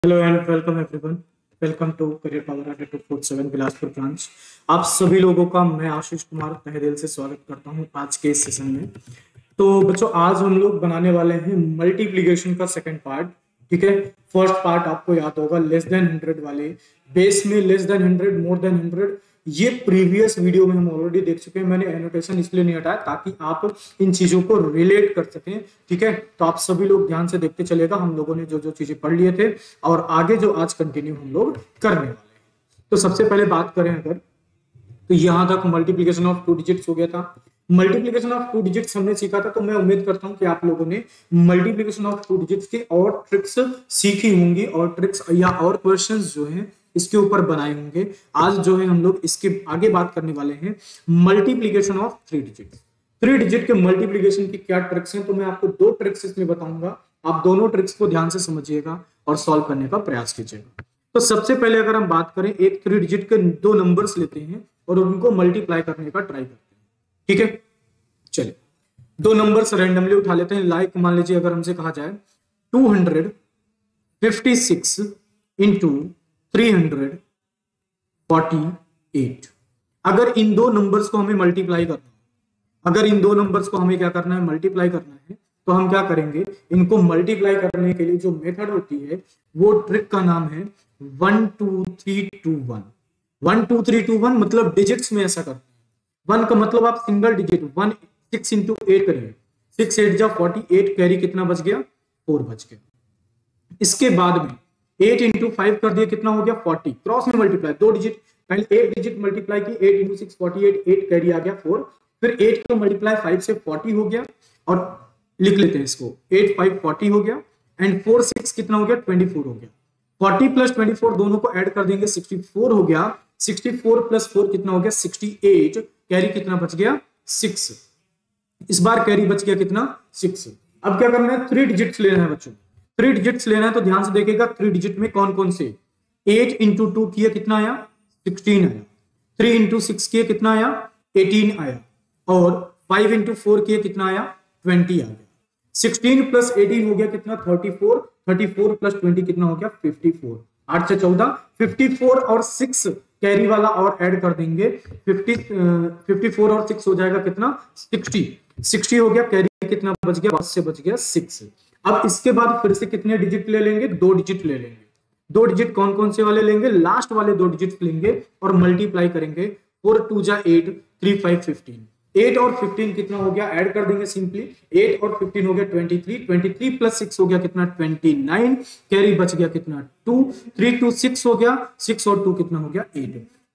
Hello and welcome everyone. Welcome to career power 247 Bilaspur branch. आप सभी लोगों का मैं आशीष कुमार तहे दिल से स्वागत करता हूं आज के इस सेशन में। तो बच्चों, आज हम लोग बनाने वाले हैं मल्टीप्लिकेशन का सेकंड पार्ट। ठीक है, फर्स्ट पार्ट आपको याद होगा लेस देन 100 वाले, बेस में लेस देन 100, मोर देन 100, ये प्रीवियस वीडियो में हम ऑलरेडी देख चुके हैं। मैंने एनोटेशन इसलिए नहीं हटाया ताकि आप इन चीजों को रिलेट कर सकें। ठीक है, तो आप सभी लोग ध्यान से देखते चलेगा। हम लोगों ने जो जो चीजें पढ़ लिए थे और आगे जो आज कंटिन्यू हम लोग करने वाले हैं। तो सबसे पहले बात करें अगर, तो यहां तक मल्टीप्लीकेशन ऑफ 2 डिजिट्स हो गया था। मल्टीप्लीकेशन ऑफ 2 डिजिट्स हमने सीखा था, तो मैं उम्मीद करता हूं कि आप लोगों ने मल्टीप्लीकेशन ऑफ 2 डिजिट्स की और ट्रिक्स सीखी होंगी और ट्रिक्स या और क्वेश्चंस जो हैं इसके ऊपर बनाए होंगे। आज जो है हम लोग इसके आगे बात करने वाले हैं मल्टीप्लीकेशन ऑफ 3 डिजिट। 3 डिजिट के मल्टीप्लीकेशन की क्या ट्रिक्स हैं, तो मैं आपको 2 ट्रिक्स इसमें बताऊंगा। आप दोनों ट्रिक्स को ध्यान से समझिएगा और सॉल्व करने का प्रयास कीजिएगा। तो सबसे पहले अगर हम बात करें, एक 3 डिजिट के 2 नंबर्स लेते हैं और उनको मल्टीप्लाई करने का ट्राई करते हैं। ठीक है, चलिए 2 नंबर्स रैंडमली उठा लेते हैं। लाइक मान लीजिए अगर हमसे कहा जाए 256 इंटू 348। अगर इन 2 नंबर्स को हमें मल्टीप्लाई करना है, अगर इन 2 नंबर्स को हमें क्या करना है, मल्टीप्लाई करना है, तो हम क्या करेंगे, इनको मल्टीप्लाई करने के लिए जो मेथड होती है वो ट्रिक का नाम है 1 2 3 2 1। 1 2 3 2 1 मतलब डिजिट्स में ऐसा करते हैं। 1 का मतलब आप सिंगल डिजिट 1 6 इंटू 8 करिए, 6 8 जा 48, कैरी कितना बच गया, 4 बच गया। इसके बाद में 8 इंटू 5 कर दिया, कितना हो गया 40, क्रॉस में मल्टीप्लाई 2 डिजिट, पहले 8 डिजिट मल्टीप्लाई की, 8 इंटू 6 48, 8 कैरी आ गया 4, फिर 8 का मल्टीप्लाई 5 से 40 हो गया, और लिख लेते हैं इसको 8 5 40 हो गया, एंड 4 6 कितना हो गया 24 हो गया। 40 प्लस 24 दोनों को ऐड कर देंगे 64 हो गया। 64 प्लस 4 कितना हो गया 68, कैरी कितना बच गया 6। इस बार कैरी बच गया कितना 6। अब क्या करना है, 3 डिजिट्स लेना है बच्चों, 3 डिजिट्स लेना है। तो ध्यान से देखिएगा 3 डिजिट में कौन कौन से, 8 इंटू 2 किया कितना आया 16 आया, 3 इंटू 6 किया कितना आया 18 आया, और 5 इंटू 4 किया कितना आया 20 आ गया। 16 प्लस 18 हो गया कितना 34, 34 प्लस 20 कितना हो गया 54, 8 से 14, 54 और 6 कैरी वाला और ऐड कर देंगे, 54 और 6 हो जाएगा कितना 60 हो गया, कैरी कितना बच गया, बस से बच गया 6। अब इसके बाद फिर से कितने डिजिट ले लेंगे, 2 डिजिट ले लेंगे। 2 डिजिट कौन कौन से वाले लेंगे, लास्ट वाले 2 डिजिट लेंगे और मल्टीप्लाई करेंगे। 4 2 जा 8, 3 5 15, 8 और 15 कितना हो गया, ऐड कर देंगे सिंपली, 8 और 15 हो गया 23, 23 प्लस 6 हो गया कितना 29, कैरी बच गया कितना 2, 3 2 6 हो गया, 6 और 2 कितना हो गया 8,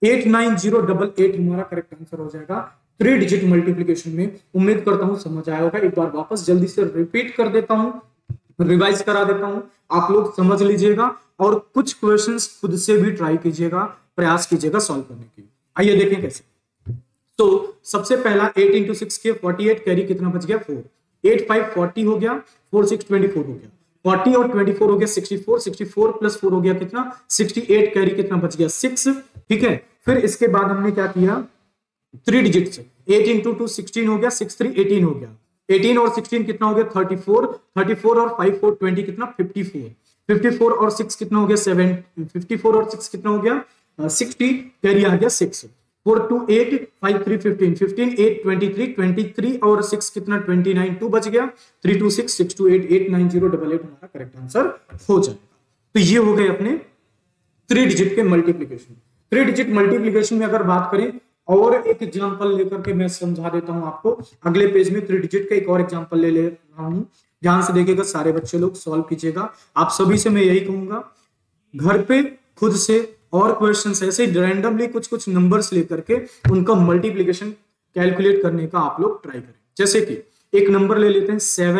89088 हमारा करेक्ट आंसर हो जाएगा 3 डिजिट मल्टीप्लिकेशन में। उम्मीद करता हूं समझ आया होगा। एक बार वापस जल्दी से रिपीट कर देता हूं, रिवाइज करा देता हूं, आप लोग समझ लीजिएगा और कुछ क्वेश्चंस खुद से भी ट्राई कीजिएगा, प्रयास कीजिएगा सॉल्व करने की। आइए देखें कैसे। तो सबसे पहला 8 इंटू 6 के 48, कैरी कितना बच गया 4, 8 5 40 हो गया, 4 6 24 हो गया, 40 और 24 हो गया 64, 64 प्लस 4 हो गया कितना 68, कैरी कितना बच गया 6। ठीक है, फिर इसके बाद हमने क्या किया, 3 डिजिट से 8 इंटू 2 16 हो गया, 6 3 18 हो गया, 18 और 16 कितना हो गया 34, 34 और 5 4 20 कितना 54, 54 और 6 कितना हो गया 7, 54 और 6 कितना हो गया 60, कैरी आ गया 6, 4 2 8, 5 3 15, 15 8 23, 23 और 6 कितना 29, 2 बच गया, 3 2 6, 6 2 8, 89088 हमारा करेक्ट आंसर हो जाएगा। तो ये हो गए अपने 3 डिजिट के मल्टीप्लिकेशन। 3 डिजिट मल्टीप्लिकेशन में अगर बात करें, और एक एग्जांपल लेकर के मैं समझा देता हूं आपको। अगले पेज में 3 डिजिट का एक और एग्जांपल ले रहा हूं, ध्यान से देखिएगा, सारे बच्चे लोग सॉल्व कीजिएगा। आप सभी से मैं यही कहूंगा, घर पे खुद से और क्वेश्चंस ऐसे रैंडमली कुछ कुछ नंबर्स लेकर के उनका मल्टीप्लिकेशन कैलकुलेट करने का आप लोग ट्राई करें। जैसे कि एक नंबर ले लेते हैं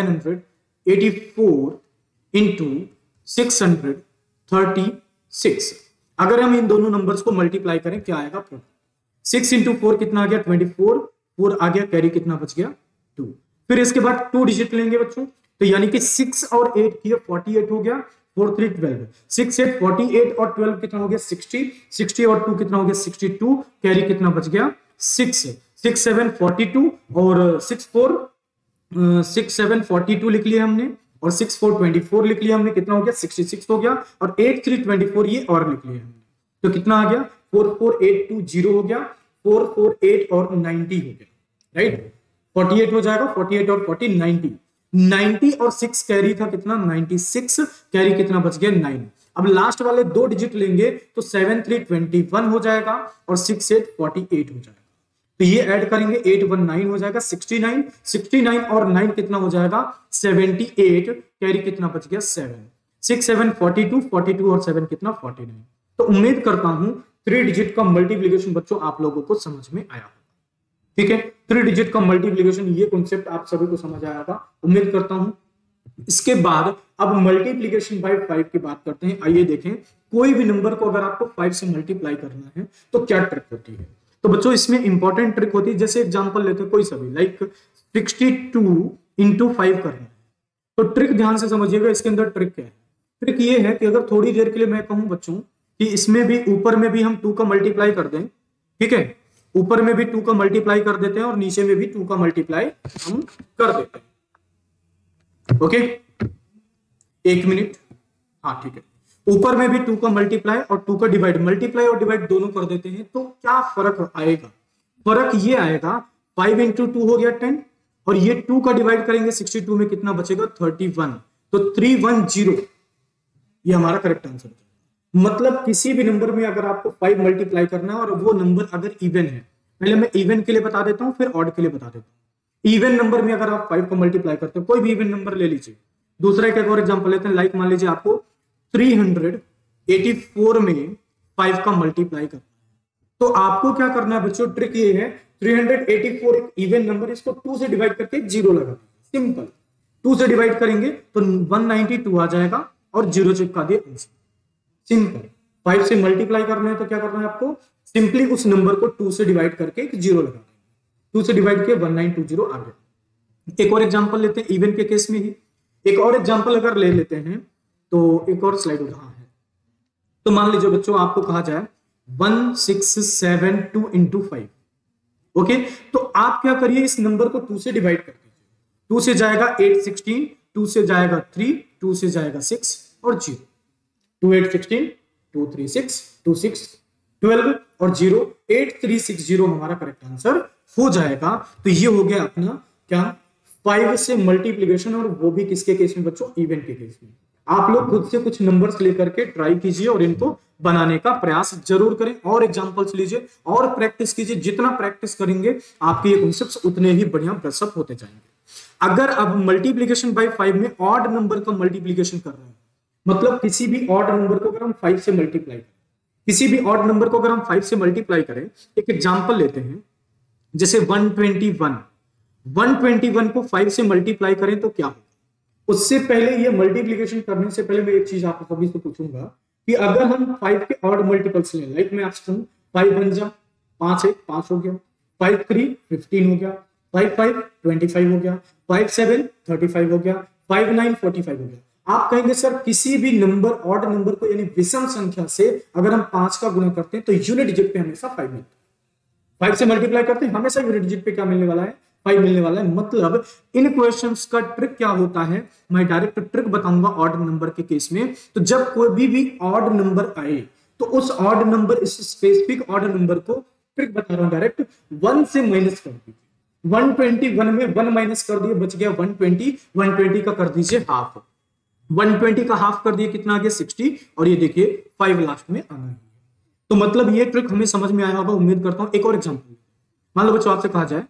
784 इंटू 636। अगर हम इन दोनों नंबर्स को मल्टीप्लाई करें क्या आएगा, 6 इंटू 4 कितना आ गया 24, 4 आ गया, कैरी कितना बच गया 2। फिर इसके बाद 2 डिजिट लेंगे बच्चों, तो यानी कि 6 और 8 किया 48 हो गया, 4 3 12, 6 8 48 और 12 कितना हो गया 60, 60 और 2 कितना हो गया 62, कैरी कितना बच गया 6, 6 7 42 और 6 4 6 7 42 लिख लिया हमने, और 6 4 24 लिख लिया हमने, कितना हो गया 66 हो गया, और 8 3 24 ये और लिख लिया हमने, तो कितना आ गया 4 4 8 2 0 हो गया, 4 4 8 और 90 हो गया, राइट 48 हो जाएगा, 48 और 40 90, 90 और 6 कैरी था कितना 96, कैरी कितना बच गया 9। अब लास्ट वाले दो डिजिट लेंगे तो 7 3 21 हो जाएगा और 6 8 48 हो जाएगा, तो ये ऐड करेंगे 8 1 9 हो जाएगा 69, 69 और 9 कितना हो जाएगा 78, कैरी कितना बच गया 7, 6 7 42, 42 और 7 कितना 49। तो उम्मीद करता हूं 3 डिजिट का मल्टीप्लिकेशन बच्चों आप लोगों को समझ में आया होगा, ठीक है। 3 डिजिट का मल्टीप्लिकेशन ये कॉन्सेप्ट आप सभी को समझ आया होगा, उम्मीद करता हूं। इसके बाद अब मल्टीप्लिकेशन बाय 5 की बात करते हैं। आइए देखें, कोई भी नंबर को अगर आपको 5 से मल्टीप्लाई करना है तो क्या ट्रिक होती है। तो बच्चों इसमें इंपॉर्टेंट ट्रिक होती है, जैसे एग्जांपल लेते हैं कोई सभी, लाइक 62 इंटू 5 करना है, तो ट्रिक ध्यान से समझिएगा, इसके अंदर ट्रिक क्या है। ट्रिक ये है कि अगर थोड़ी देर के लिए मैं कहूं बच्चों कि इसमें भी ऊपर में भी हम 2 का मल्टीप्लाई कर दें, ठीक है, ऊपर में भी 2 का मल्टीप्लाई कर देते हैं और नीचे में भी 2 का मल्टीप्लाई हम कर देते हैं, ओके 1 मिनट, हाँ ठीक है, ऊपर में भी 2 का मल्टीप्लाई और 2 का डिवाइड, मल्टीप्लाई और डिवाइड दोनों कर देते हैं, तो क्या फर्क आएगा। फर्क ये आएगा 5 इंटू 2 हो गया 10, और ये 2 का डिवाइड करेंगे 62 में कितना बचेगा 31, तो 310 ये हमारा करेक्ट आंसर है। मतलब किसी भी नंबर में अगर आपको 5 मल्टीप्लाई करना है और वो नंबर अगर इवन है, पहले मैं इवन के लिए बता देता हूं फिर ऑड के लिए बता देता हूं। इवन नंबर में अगर आप 5 को मल्टीप्लाई करते हो, कोई भी इवन नंबर ले लीजिए। दूसरा एक और एग्जांपल लेते हैं, लाइक मान लीजिए आपको 384 में 5 का मल्टीप्लाई करना है, तो आपको क्या करना है बच्चों, ट्रिक ये है 384 एक इवन नंबर, इसको 2 से डिवाइड करके 0 लगा देंगे, सिंपल 2 से डिवाइड करेंगे तो 192 आ जाएगा और 0 चिपका दिए आंसर, सिंपल। 5 से मल्टीप्लाई करना है तो क्या करना है आपको, सिंपली उस नंबर को 2 से डिवाइड करके एक 0 लगा देंगे, 2 से डिवाइड किया 1920 आ गया। एक और एग्जांपल लेते हैं इवन के केस में ही, एक और एग्जांपल अगर ले लेते हैं, तो एक और स्लाइड उठा है, तो मान लीजिए बच्चों आपको कहा जाए 1672 इंटू 5, ओके, तो आप क्या करिए इस नंबर को 2 से डिवाइड कर दीजिए, 2 से जाएगा 8 16, 2 से जाएगा 3, 2 से जाएगा 6 और 0, 2 8 16, 2 3 6, 2 6 12 और 0, 8360 हमारा करेक्ट आंसर हो जाएगा। तो ये हो गया अपना क्या 5 से मल्टीप्लिकेशन, और वो भी किसके केस में बच्चों, इवन के केस में। आप लोग खुद से कुछ नंबर्स लेकर के ट्राई कीजिए और इनको बनाने का प्रयास जरूर करें, और एग्जांपल्स लीजिए और प्रैक्टिस कीजिए। जितना प्रैक्टिस करेंगे आपके ये कॉन्सेप्ट्स उतने ही बढ़िया ब्रशअप होते जाएंगे। अगर अब मल्टीप्लिकेशन बाय 5 में ऑड नंबर का मल्टीप्लिकेशन कर रहे हैं, मतलब किसी भी ऑड नंबर को अगर हम 5 से मल्टीप्लाई करें, किसी भी ऑड नंबर को अगर हम 5 से मल्टीप्लाई करें, एक एग्जांपल लेते हैं, जैसे 121 को 5 से मल्टीप्लाई करें तो क्या होगा। उससे पहले ये मल्टीप्लिकेशन करने से पहले मैं एक चीज आप सभी से पूछूंगा कि अगर हम 5 के ऑड मल्टीपल्स लें, लाइक मैं आपसे कहूं 5 1 जा 5 1 5 हो गया, 5 3 15 हो गया, 5 5 25 हो गया, 5 7 35 हो गया, 5 9 45 हो गया। आप कहेंगे सर किसी भी नंबर ऑड नंबर को यानी विषम संख्या से अगर हम 5 का गुणा करते हैं तो यूनिट डिजिट पे हमेशा 5 मिलता है। 5 से मल्टीप्लाई करते हैं हमेशा यूनिट डिजिट पे क्या मिलने वाला है, 5 मिलने वाला है। मतलब इन क्वेश्चंस का ट्रिक क्या होता है, मैं डायरेक्ट ट्रिक बताऊंगा ऑड नंबर के केस में। तो जब कोई भी ऑड नंबर आए तो उस ऑड नंबर, इस स्पेसिफिक ऑड नंबर को ट्रिक बता रहा हूं डायरेक्ट 1 से माइनस कर दीजिए। 121 में 1 माइनस कर दिए, बच गया 120, 120 का कर दीजिए हाफ, 120 का हाफ कर दिए कितना आ गया 60, और ये देखिए 5 लास्ट में आना है। तो मतलब ये ट्रिक हमें समझ में आया होगा, उम्मीद करता हूं। एक और एग्जांपल, मान लो बच्चों आपसे कहा जाए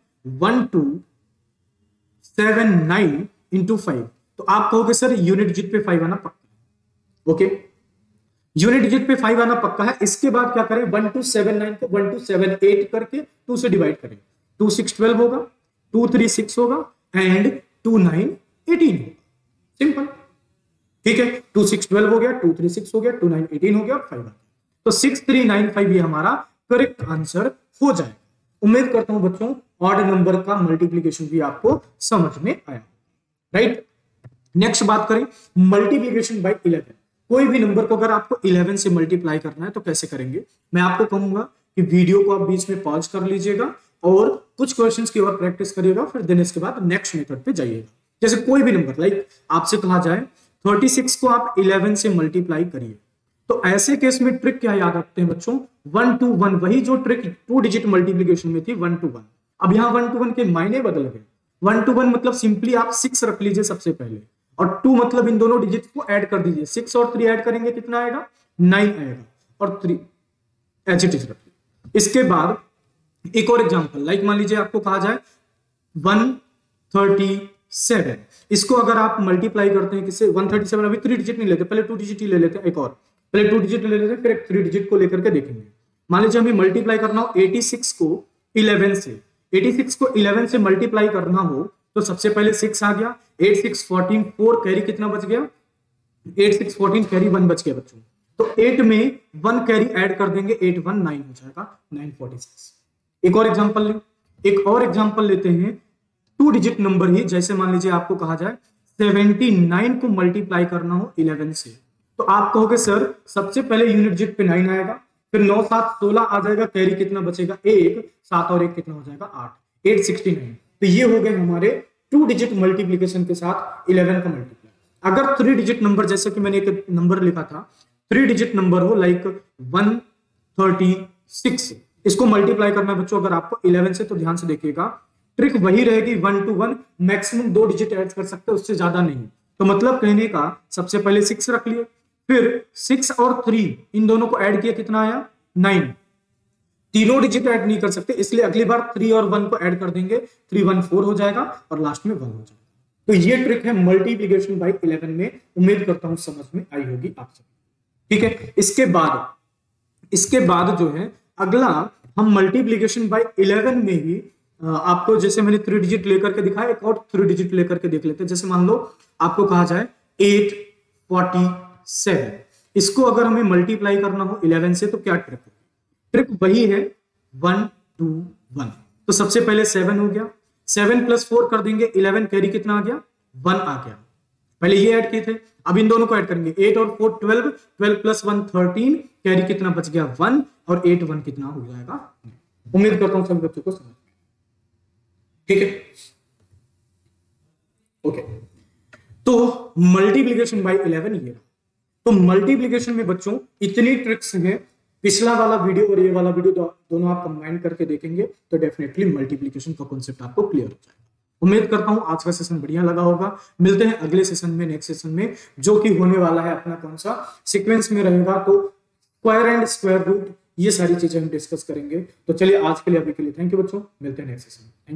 1279 इंटू 5, तो आप कहोगे सर यूनिट डिजिट पे 5 आना पक्का है। ओके, यूनिट डिजिट पे 5 आना पक्का है। इसके बाद क्या करें, 1279 को 1278 करके 2 से डिवाइड करें, 2 6 12 होगा, 2 3 6 होगा एंड 2 9 18 होगा, सिंपल। ठीक है, 2 6 12 हो गया, 2 3 6 हो गया, 2 9 18 हो गया, 5 आ गया। तो 6395 ये हमारा करेक्ट आंसर हो जाएगा। उम्मीद करता हूं बच्चों ऑड नंबर का मल्टीप्लिकेशन भी आपको समझ में आया, राइट। नेक्स्ट बात करें मल्टीप्लिकेशन बाय 11। कोई भी नंबर को अगर आपको 11 से मल्टीप्लाई करना है तो कैसे करेंगे, मैं आपको कहूंगा कि वीडियो को आप बीच में पॉज कर लीजिएगा और कुछ क्वेश्चंस की और प्रैक्टिस करिएगा, फिर देन इसके बाद नेक्स्ट मेथड पे जाइएगा। जैसे कोई भी नंबर लाइक आपसे कहा जाए 36 को आप 11 से मल्टीप्लाई करिए, तो ऐसे केस में ट्रिक क्या याद रखते हैं बच्चों, 1 to 1, वही जो ट्रिक 2 डिजिट मल्टीप्लीकेशन में थी 1 to 1। अब यहाँ 1 to 1 के मायने बदल गए। 1 to 1 मतलब सिंपली आप 6 रख लीजिए सबसे पहले, और 2 मतलब इन दोनों डिजिट को ऐड कर दीजिए, 6 और 3 ऐड करेंगे कितना आएगा, 9 आएगा, और 3 एच इट इज रखिए। इसके बाद एक और एग्जांपल, लाइक मान लीजिए आपको कहा जाए 137, इसको अगर आप मल्टीप्लाई करते हैं किससे, 137, अभी 3 डिजिट नहीं लेते, पहले 2 डिजिट ही ले लेते हैं, एक और पहले 2 डिजिट ले लेते हैं, फिर एक 3 डिजिट को लेकर के देखेंगे। मान लीजिए हमें मल्टीप्लाई करना हो 86 को 11 से, 86 को 11 से मल्टीप्लाई करना हो तो सबसे पहले 6 आ गया, 8 6 14, 4 कैरी कितना बच गया, 8 6 14 कैरी 1 बच गया बच्चों, तो 8 में 1 कैरी ऐड कर देंगे, 8 1 9 हो जाएगा, 946। एक और एग्जांपल लें, एक और एग्जांपल लेते हैं 2 डिजिट नंबर ही, जैसे मान लीजिए आपको कहा जाए 79 को मल्टीप्लाई करना हो 11 से, तो आप कहोगे सर सबसे पहले यूनिट डिजिट पे 9 आएगा, फिर 9 7 16 आ जाएगा, कैरी कितना बचेगा 1, 7 और 1 कितना हो जाएगा 8, 869। तो ये हो गए हमारे 2 डिजिट मल्टीप्लीकेशन के साथ 11 का मल्टीप्लाई। अगर 3 डिजिट नंबर, जैसे कि मैंने एक नंबर लिखा था 3 डिजिट नंबर हो लाइक 136, इसको मल्टीप्लाई करना है बच्चों अगर आपको 11 से, तो ध्यान से देखिएगा ट्रिक वही रहेगी 1 to 1, मैक्सिमम 2 डिजिट ऐड कर सकते हैं, उससे ज्यादा नहीं। तो मतलब कहने का सबसे पहले 6 रख लिए, फिर 6 और 3 इन दोनों को ऐड किया, कितना आया 9, तीनों डिजिट ऐड नहीं कर सकते, इसलिए अगली बार 3 और 1 को ऐड कर देंगे, 3 1 4 हो जाएगा और लास्ट में 1 हो जाएगा। तो ये ट्रिक है मल्टीप्लिकेशन बाय 11 में, उम्मीद करता हूं समझ में आई होगी आप सभी, ठीक है। इसके बाद जो है अगला हम मल्टीप्लिकेशन बाय 11 में ही आपको, जैसे मैंने 3 डिजिट लेकर के दिखाया, एक और 3 डिजिट लेकर के देख लेते हैं। जैसे मान लो आपको कहा जाए 847, इसको अगर हमें मल्टीप्लाई करना हो 11 से तो क्या ट्रिक है, ट्रिक वही है 1 to 1। तो सबसे पहले 7 हो गया, 7 + 4 कर देंगे, 11 कैरी कितना आ गया 1 आ गया, पहले ये ऐड किए थे, अब इन दोनों को ऐड करेंगे, 8 और 4 12, 12 + 1 13, कैरी कितना बच गया 1, और 8 1 कितना हो जाएगा। उम्मीद करता हूं सभी बच्चों को समझ, ठीक है, ओके। तो मल्टीप्लिकेशन बाय 11 ये, तो मल्टीप्लिकेशन में बच्चों इतनी ट्रिक्स हैं, पिछला वाला वीडियो और ये वाला वीडियो दोनों आप कंबाइन करके देखेंगे तो डेफिनेटली मल्टीप्लिकेशन का कॉन्सेप्ट आपको क्लियर हो जाएगा। उम्मीद करता हूं आज का सेशन बढ़िया लगा होगा। मिलते हैं अगले सेशन में, नेक्स्ट सेशन में, जो कि होने वाला है अपना कौन सा सीक्वेंस में रहेगा, तो स्क्वायर एंड स्क्वायर रूट, ये सारी चीजें हम डिस्कस करेंगे। तो चलिए आज के लिए, अभी के लिए थैंक यू बच्चों, मिलते हैं नेक्स्ट सेशन में।